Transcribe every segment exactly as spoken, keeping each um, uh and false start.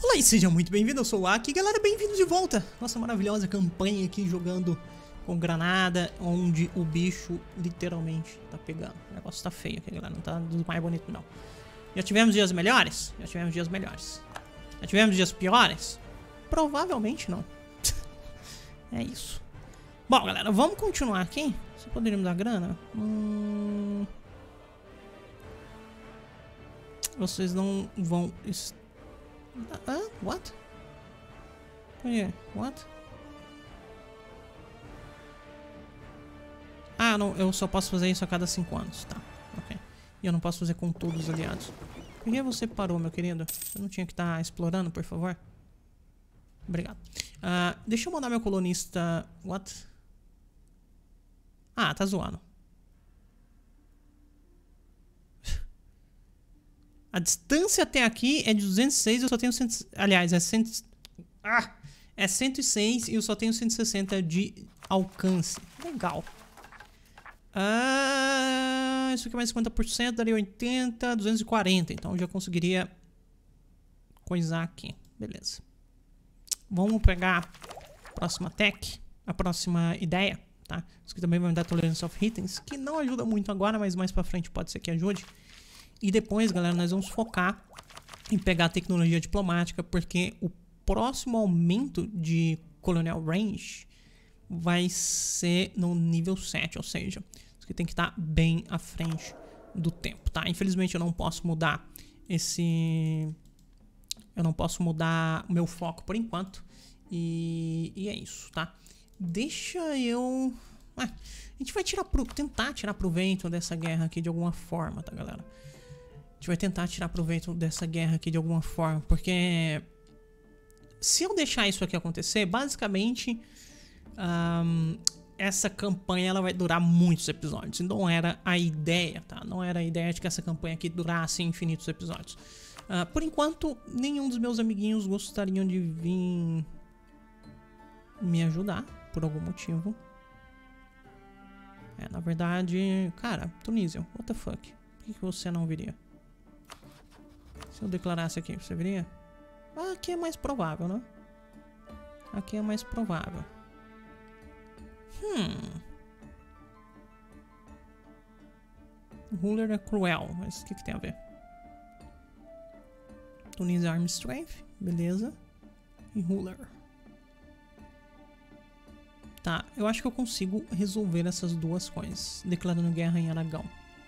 Olá e seja muito bem-vindo, eu sou o Aki, galera, bem-vindos de volta. Nossa maravilhosa campanha aqui jogando com granada, onde o bicho literalmente tá pegando. O negócio tá feio aqui, galera, não tá do mais bonito não. Já tivemos dias melhores? Já tivemos dias melhores. Já tivemos dias piores? Provavelmente não. É isso. Bom, galera, vamos continuar aqui. Só poderíamos dar grana? Hum... Vocês não vão... Ah, uh, what? Yeah, what? Ah, não, eu só posso fazer isso a cada cinco anos, tá, ok. E eu não posso fazer com todos os aliados. Por que você parou, meu querido? Você não tinha que estar explorando, por favor? Obrigado. Uh, deixa eu mandar meu colonista... What? Ah, tá zoando. A distância até aqui é de duzentos e seis, eu só tenho cem... Aliás, é, cem... ah, é cento e seis e eu só tenho cento e sessenta de alcance. Legal. Ah, isso aqui é mais cinquenta por cento, daria oitenta, duzentos e quarenta. Então eu já conseguiria coisar aqui. Beleza. Vamos pegar a próxima tech, a próxima ideia, tá? Isso aqui também vai me dar tolerance of itens, que não ajuda muito agora, mas mais pra frente pode ser que ajude. E depois, galera, nós vamos focar em pegar a tecnologia diplomática, porque o próximo aumento de Colonial Range vai ser no nível sete, ou seja, isso aqui tem que estar bem à frente do tempo, tá? Infelizmente eu não posso mudar esse... Eu não posso mudar o meu foco por enquanto. E, e é isso, tá? Deixa eu... Ah, a gente vai tirar pro... tentar tirar proveito dessa guerra aqui de alguma forma, tá, galera? A gente vai tentar tirar proveito dessa guerra aqui de alguma forma, porque se eu deixar isso aqui acontecer, basicamente um, essa campanha ela vai durar muitos episódios. E não era a ideia, tá? Não era a ideia de que essa campanha aqui durasse infinitos episódios. Uh, por enquanto, nenhum dos meus amiguinhos gostariam de vir me ajudar, por algum motivo. É, na verdade, cara, Tunísia, what the fuck? Por que, que você não viria? Se eu declarasse aqui, você viria? Ah, aqui é mais provável, né? Aqui é mais provável. Hum. Ruler é cruel, mas o que, que tem a ver? Tunísia Arm Strength, beleza. E Ruler. Tá, eu acho que eu consigo resolver essas duas coisas, declarando guerra em Aragão.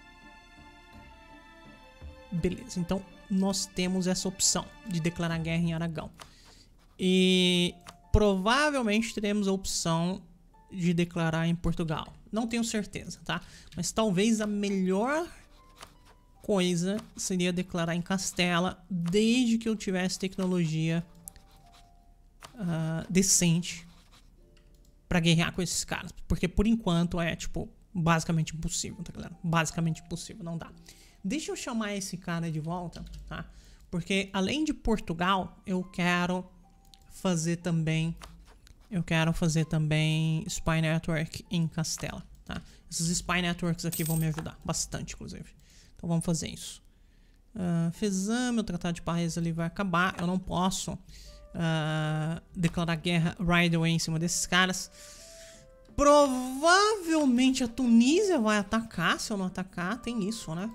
Beleza, então nós temos essa opção de declarar guerra em Aragão. E provavelmente teremos a opção de declarar em Portugal. Não tenho certeza, tá? Mas talvez a melhor coisa seria declarar em Castela, desde que eu tivesse tecnologia uh, decente pra guerrear com esses caras. Porque por enquanto é, tipo, basicamente impossível, tá, galera? Basicamente impossível, não dá. Deixa eu chamar esse cara de volta, tá? Porque além de Portugal, eu quero fazer também... Eu quero fazer também Spy Network em Castela, tá? Esses Spy Networks aqui vão me ajudar bastante, inclusive. Então vamos fazer isso. Uh, Fezam, meu tratado de paz ali vai acabar. Eu não posso uh, declarar guerra right away em cima desses caras. Provavelmente a Tunísia vai atacar. Se eu não atacar, tem isso, né?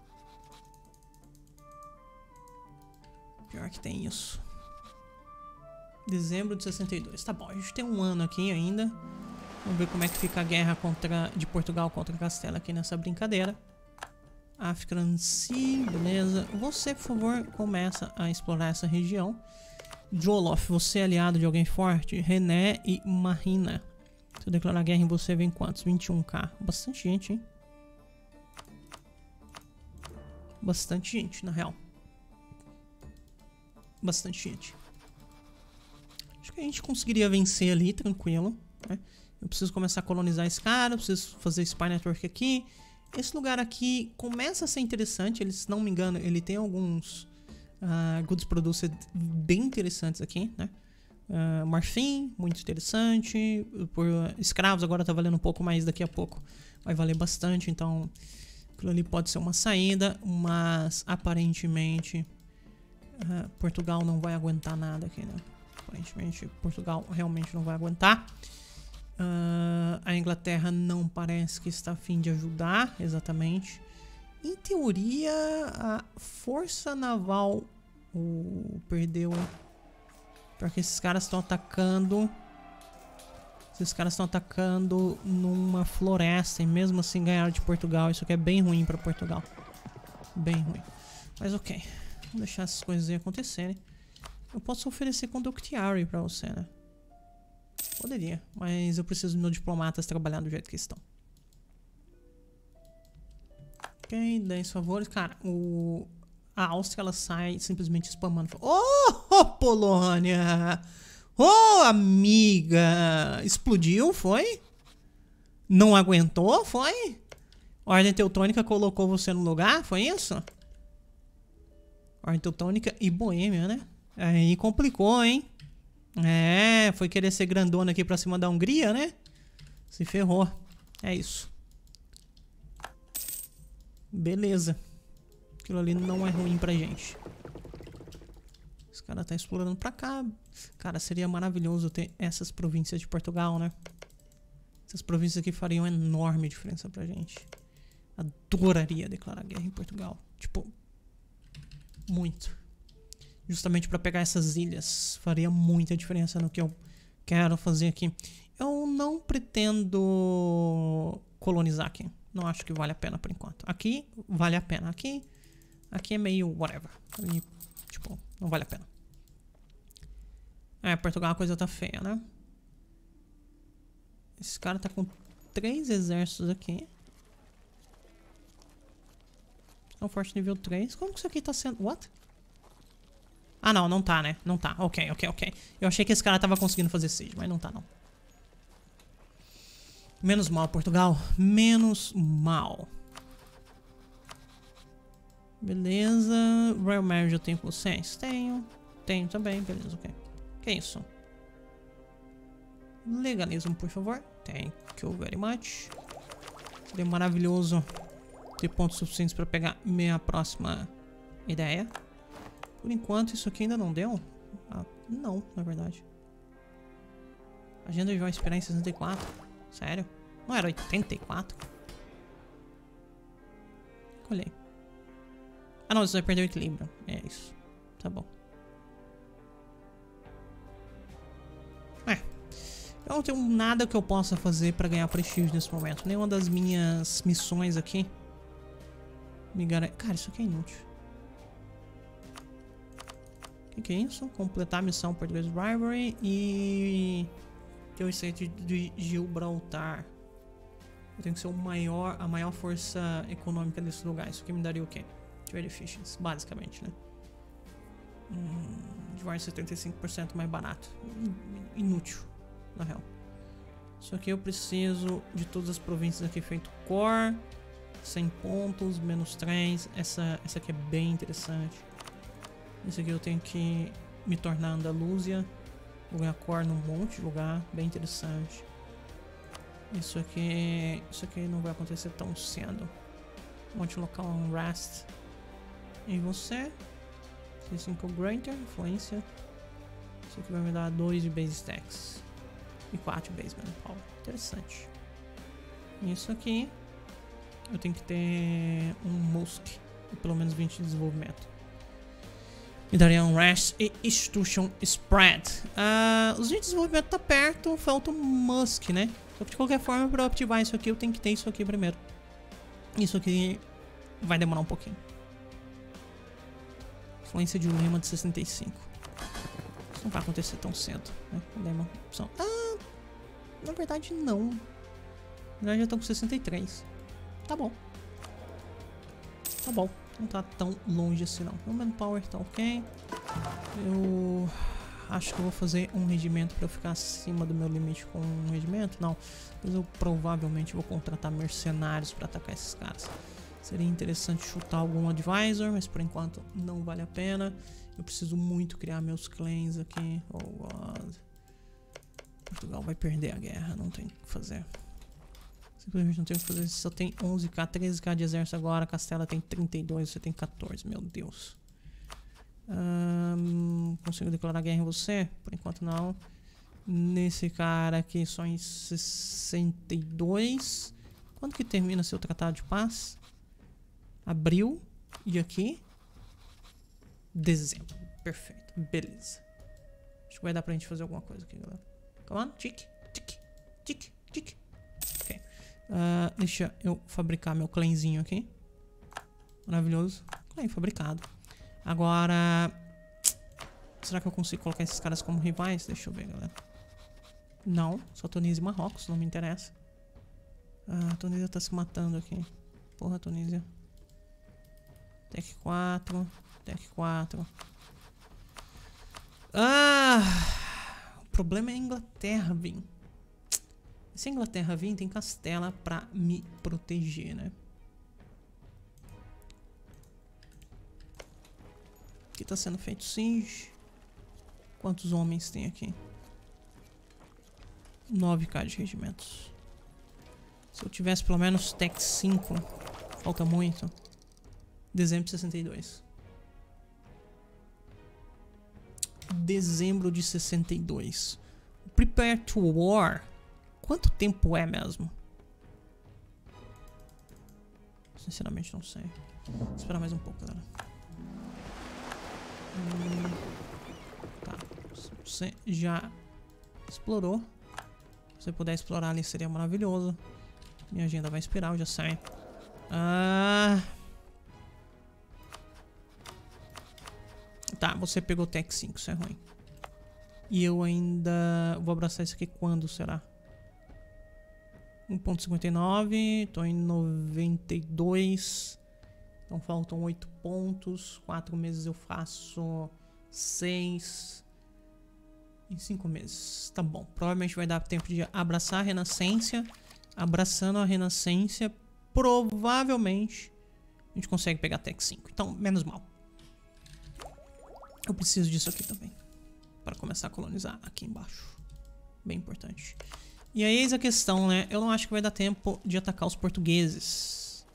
Pior que tem isso. Dezembro de sessenta e dois. Tá bom, a gente tem um ano aqui ainda. Vamos ver como é que fica a guerra contra, de Portugal contra Castela aqui nessa brincadeira. Afranci, beleza. Você, por favor, começa a explorar essa região. Jolof, você é aliado de alguém forte? René e Marina. Se eu declarar guerra em você, vem quantos? vinte e um K. Bastante gente, hein? Bastante gente, na real. Bastante gente. Acho que a gente conseguiria vencer ali, tranquilo, né? Eu preciso começar a colonizar esse cara, eu preciso fazer Spy Network aqui. Esse lugar aqui começa a ser interessante, ele, se não me engano, ele tem alguns uh, goods produced bem interessantes aqui, né? Uh, marfim, muito interessante. Por uh, escravos agora tá valendo um pouco mais, daqui a pouco vai valer bastante, então aquilo ali pode ser uma saída, mas aparentemente uh, Portugal não vai aguentar nada aqui, né? Aparentemente, Portugal realmente não vai aguentar. Uh, a Inglaterra não parece que está a fim de ajudar, exatamente. Em teoria, a força naval uh, perdeu, hein? Porque esses caras estão atacando. Esses caras estão atacando numa floresta e mesmo assim ganharam de Portugal. Isso aqui é bem ruim para Portugal. Bem ruim. Mas ok. Vamos deixar essas coisas aí acontecerem. Eu posso oferecer Conductiary pra você, né? Poderia, mas eu preciso dos meus diplomatas trabalhando do jeito que estão. Ok, dez favores. Cara, o... a Áustria ela sai simplesmente spamando. Oh, Polônia! Oh, amiga! Explodiu, foi? Não aguentou, foi? Ordem Teutônica colocou você no lugar, foi isso? Ordem Teutônica e Boêmia, né? Aí complicou, hein? É, foi querer ser grandona aqui pra cima da Hungria, né? Se ferrou. É isso. Beleza. Aquilo ali não é ruim pra gente. Esse cara tá explorando pra cá. Cara, seria maravilhoso ter essas províncias de Portugal, né? Essas províncias aqui fariam enorme diferença pra gente. Adoraria declarar guerra em Portugal. Tipo, muito. Justamente pra pegar essas ilhas. Faria muita diferença no que eu quero fazer aqui. Eu não pretendo colonizar aqui. Não acho que vale a pena por enquanto. Aqui vale a pena. Aqui, aqui é meio whatever. Ali, tipo, não vale a pena. É, Portugal a coisa tá feia, né? Esse cara tá com três exércitos aqui. É um forte nível três. Como que isso aqui tá sendo... What? Ah, não, não tá, né? Não tá. Ok, ok, ok. Eu achei que esse cara tava conseguindo fazer siege, mas não tá, não. Menos mal, Portugal. Menos mal. Beleza. Royal Marriage eu tenho com vocês? Tenho. Tenho também. Beleza, ok. Que isso? Legalismo, por favor. Thank you very much. Seria maravilhoso ter pontos suficientes para pegar minha próxima ideia. Por enquanto, isso aqui ainda não deu? Ah, não, na verdade. Agenda de vai esperar em sessenta e quatro. Sério? Não era oitenta e quatro? Olhei. Ah, não, você vai perder o equilíbrio. É isso. Tá bom. É. Eu não tenho nada que eu possa fazer pra ganhar prestígio nesse momento. Nenhuma das minhas missões aqui me garante... Cara, isso aqui é inútil. O que, que é isso? Completar a missão Português Rivalry e... ter o estreito de Gibraltar. Eu tenho que ser o maior, a maior força econômica desse lugar. Isso aqui me daria o quê? Trade Efficiency, basicamente, né? Hum, de vai ser setenta e cinco por cento mais barato. Inútil, na real. Isso aqui eu preciso de todas as províncias aqui feito core. cem pontos, menos três. Essa, essa aqui é bem interessante. Esse aqui eu tenho que me tornar Andalúzia. Vou ganhar core num monte de lugar. Bem interessante. Isso aqui... Isso aqui não vai acontecer tão cedo. Monte local Unrest. E você? C cinco Greater, influência. Isso aqui vai me dar dois de base stacks. E quatro de base manpower. Interessante. Isso aqui... Eu tenho que ter um Musk. E pelo menos vinte de desenvolvimento. Me daria um Rest e Institution Spread. Uh, os vinte de desenvolvimento tá perto. Falta um Musk, né? Só que de qualquer forma, para ativar isso aqui, eu tenho que ter isso aqui primeiro. Isso aqui vai demorar um pouquinho. Influência de um lema de sessenta e cinco. Isso não vai acontecer tão cedo, né? Lema opção. Ah, na verdade não. Na verdade já estão com sessenta e três. Tá bom. Tá bom. Não tá tão longe assim não. O manpower tá ok. Eu acho que eu vou fazer um regimento pra eu ficar acima do meu limite com um regimento. Não. Mas eu provavelmente vou contratar mercenários pra atacar esses caras. Seria interessante chutar algum advisor, mas por enquanto não vale a pena. Eu preciso muito criar meus clans aqui. Oh God. Portugal vai perder a guerra, não tem o que fazer. Simplesmente não tem o que fazer. Só tem onze K, treze K de exército agora. Castela tem trinta e dois, você tem quatorze, meu Deus. Um, consigo declarar guerra em você? Por enquanto não. Nesse cara aqui só em sessenta e dois. Quando que termina seu tratado de paz? Abril. E aqui? Dezembro. Perfeito. Beleza. Acho que vai dar pra gente fazer alguma coisa aqui, galera. Come on. Tic, tic, tic, tic. Ok. Uh, deixa eu fabricar meu clãzinho aqui. Maravilhoso. Clã fabricado. Agora... será que eu consigo colocar esses caras como rivais? Deixa eu ver, galera. Não. Só Tunísia e Marrocos. Não me interessa. Ah, a Tunísia tá se matando aqui. Porra, Tunísia. Tech quatro. Tech quatro. Ah! O problema é a Inglaterra vir. Se a Inglaterra vir, tem Castela pra me proteger, né? Aqui tá sendo feito siege. Quantos homens tem aqui? nove K de regimentos. Se eu tivesse pelo menos Tech cinco, falta muito. Dezembro de sessenta e dois. Dezembro de sessenta e dois. Prepare to War. Quanto tempo é mesmo? Sinceramente não sei. Vou esperar mais um pouco, galera. Hum, tá. Você já explorou. Se você puder explorar ali seria maravilhoso. Minha agenda vai expirar, eu já sei. Ah... Tá, você pegou Tech cinco, isso é ruim. E eu ainda vou abraçar isso aqui quando será? um ponto cinquenta e nove, tô em noventa e dois. Então faltam oito pontos. quatro meses eu faço seis. Em cinco meses. Tá bom. Provavelmente vai dar tempo de abraçar a Renascência. Abraçando a Renascência, provavelmente a gente consegue pegar Tech cinco. Então, menos mal. Eu preciso disso aqui também. Para começar a colonizar aqui embaixo. Bem importante. E aí eis a questão, né? Eu não acho que vai dar tempo de atacar os portugueses.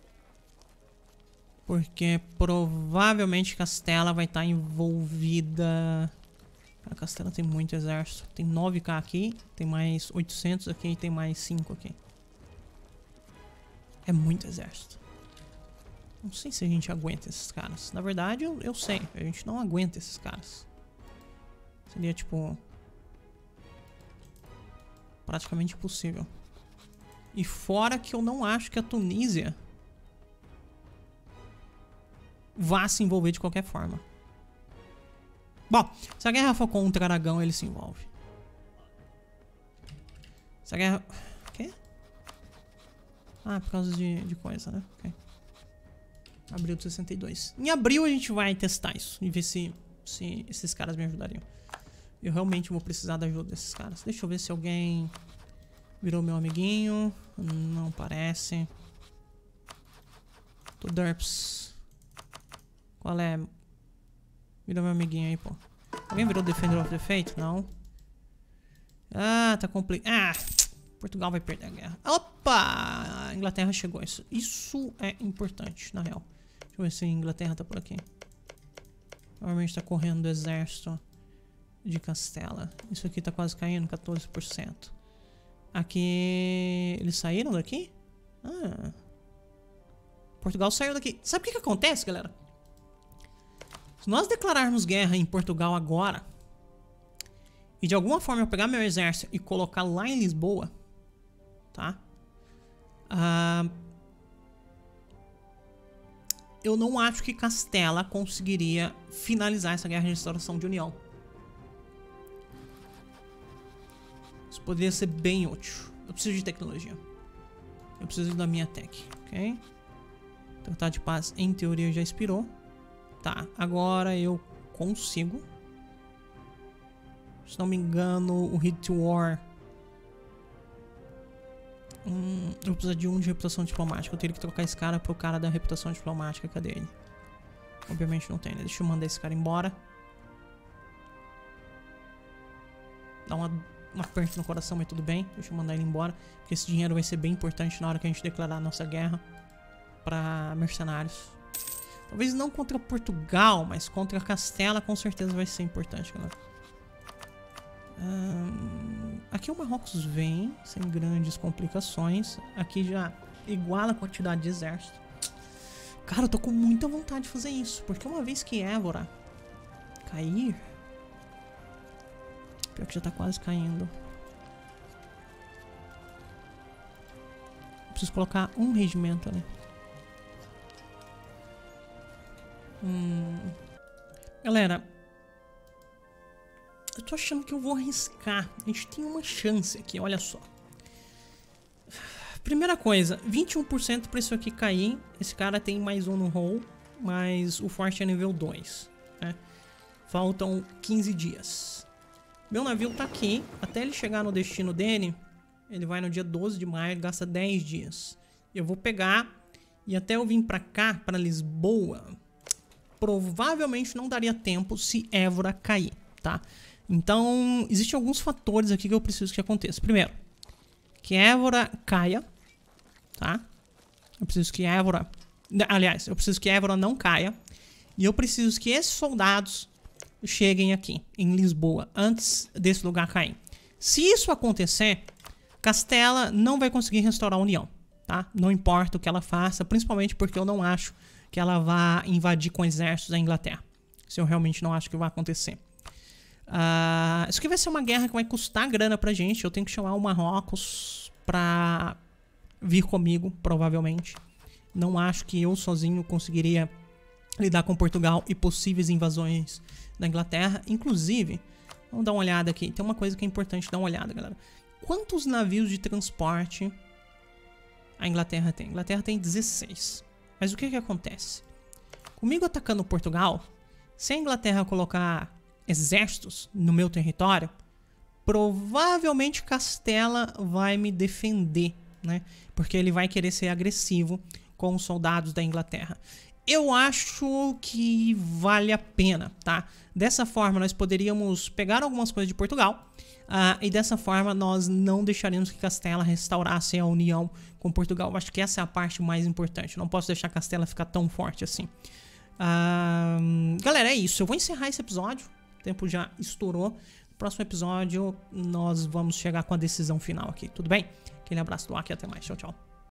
Porque provavelmente Castela vai estar envolvida... A Castela tem muito exército. Tem nove K aqui. Tem mais oitocentos aqui. E tem mais cinco aqui. É muito exército. Não sei se a gente aguenta esses caras. Na verdade, eu, eu sei. A gente não aguenta esses caras. Seria, tipo... praticamente impossível. E fora que eu não acho que a Tunísia... vá se envolver de qualquer forma. Bom, se a guerra for contra Aragão, ele se envolve. Se a guerra... O quê? Ah, por causa de, de coisa, né? Ok. Abril de sessenta e dois. Em abril a gente vai testar isso. E ver se, se esses caras me ajudariam. Eu realmente vou precisar da ajuda desses caras. Deixa eu ver se alguém virou meu amiguinho. Não parece. Tô Derps. Qual é? Virou meu amiguinho aí, pô. Alguém virou Defender of the Fate? Não. Ah, tá complicado. Ah, Portugal vai perder a guerra. Opa! A Inglaterra chegou. Isso, isso é importante, na real. Deixa eu ver se a Inglaterra tá por aqui. Normalmente tá correndo do exército de Castela. Isso aqui tá quase caindo, quatorze por cento. Aqui... Eles saíram daqui? Ah. Portugal saiu daqui. Sabe o que que acontece, galera? Se nós declararmos guerra em Portugal agora e de alguma forma eu pegar meu exército e colocar lá em Lisboa, tá? Ah, eu não acho que Castela conseguiria finalizar essa guerra de restauração de união. Isso poderia ser bem útil. Eu preciso de tecnologia. Eu preciso da minha tech, ok? Tratado de paz, em teoria, já expirou. Tá, agora eu consigo. Se não me engano, o Hit to War. Hum, eu preciso de um de reputação diplomática. Eu teria que trocar esse cara pro cara da reputação diplomática. Cadê ele? Obviamente não tem, né? Deixa eu mandar esse cara embora. Dá uma, um aperto no coração, mas tudo bem. Deixa eu mandar ele embora. Porque esse dinheiro vai ser bem importante na hora que a gente declarar a nossa guerra pra mercenários. Talvez não contra Portugal, mas contra Castela com certeza vai ser importante, galera. Hum, aqui o Marrocos vem sem grandes complicações. Aqui já iguala a quantidade de exército. Cara, eu tô com muita vontade de fazer isso, porque uma vez que Évora cair... Pior que já tá quase caindo. Preciso colocar um regimento ali. Hum. Galera, eu tô achando que eu vou arriscar. A gente tem uma chance aqui, olha só. Primeira coisa, vinte e um por cento pra isso aqui cair. Esse cara tem mais um no roll, mas o forte é nível dois, né? Faltam quinze dias. Meu navio tá aqui. Até ele chegar no destino dele, ele vai no dia doze de maio, ele gasta dez dias. Eu vou pegar e até eu vir pra cá, pra Lisboa, provavelmente não daria tempo se Évora cair, tá? Então, existem alguns fatores aqui que eu preciso que aconteça. Primeiro, que Évora caia, tá? Eu preciso que Évora... Aliás, eu preciso que Évora não caia. E eu preciso que esses soldados cheguem aqui, em Lisboa, antes desse lugar cair. Se isso acontecer, Castela não vai conseguir restaurar a União, tá? Não importa o que ela faça, principalmente porque eu não acho que ela vá invadir com exércitos a Inglaterra. Isso eu realmente não acho que vai acontecer. Uh, isso aqui vai ser uma guerra que vai custar grana pra gente. Eu tenho que chamar o Marrocos pra vir comigo, provavelmente. Não acho que eu sozinho conseguiria lidar com Portugal e possíveis invasões da Inglaterra. Inclusive, vamos dar uma olhada aqui. Tem uma coisa que é importante dar uma olhada, galera. Quantos navios de transporte a Inglaterra tem? A Inglaterra tem dezesseis. Mas o que que acontece? Comigo atacando Portugal, se a Inglaterra colocar exércitos no meu território, provavelmente Castela vai me defender, né? Porque ele vai querer ser agressivo com os soldados da Inglaterra. Eu acho que vale a pena, tá? Dessa forma, nós poderíamos pegar algumas coisas de Portugal uh, e dessa forma nós não deixaríamos que Castela restaurasse a união com Portugal. Eu acho que essa é a parte mais importante. Eu não posso deixar Castela ficar tão forte assim. Uh, galera, é isso. Eu vou encerrar esse episódio. O tempo já estourou. No próximo episódio, nós vamos chegar com a decisão final aqui. Tudo bem? Aquele abraço do Aki e até mais. Tchau, tchau.